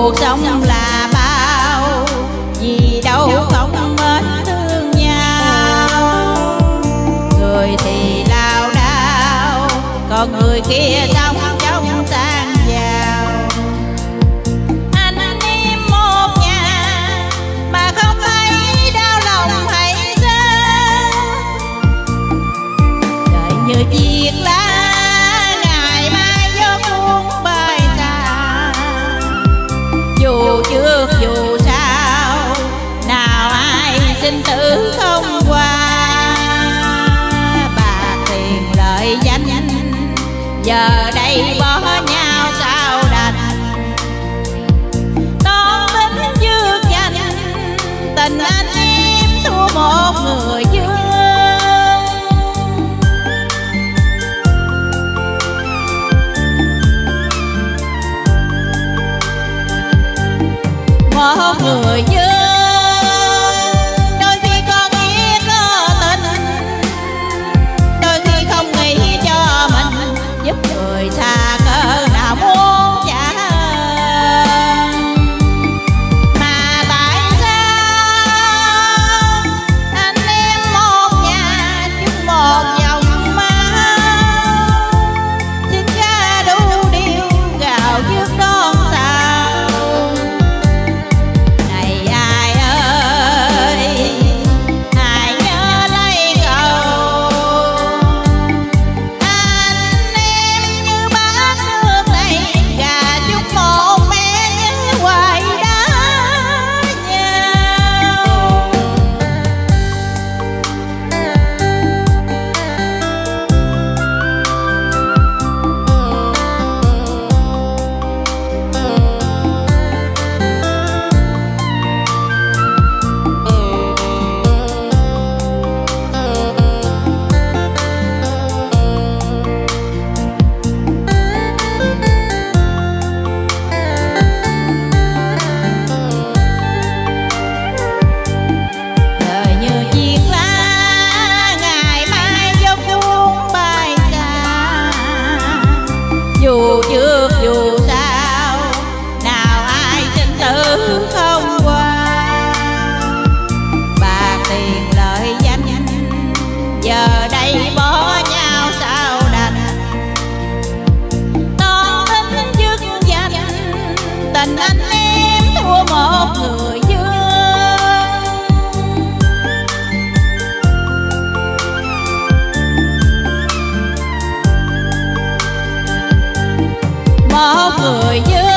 cuộc sống là bao, vì đâu không mến thương nhau. Người thì lao đao, còn người kia sống trong sang giàu. Anh em một nhà mà không thấy đau lòng hay sao? Đời như chiếc lá ngày mai gió cuốn bay xa. Dù trước dù sau, nào ai sinh tử không qua. Bạc tiền lợi danh giờ đây bỏ nhau sao đành. Toan tính dược danh, tình anh em thua một người dương. Một người dương đôi khi con nghĩ có tình, đôi khi không nghĩ cho mình, giúp người xa cỡ nào muốn trả. Mà tại sao anh em một nhà chung một dòng máu, xin ra đủ điều gạo trước đón sao. Này ai ơi, ai nhớ lấy cầu. Anh em như bát nước này, gà chung một mẹ như hoài đá nhau. Đời như chiếc lá ngày mai gió cuốn bay xa. Dù trước dù sau, nào ai sinh tử không qua. Bạc tiền lợi danh giờ đây bỏ nhau sao đành. Toan tính dứt danh, tình anh em thua một người dương. Một người dương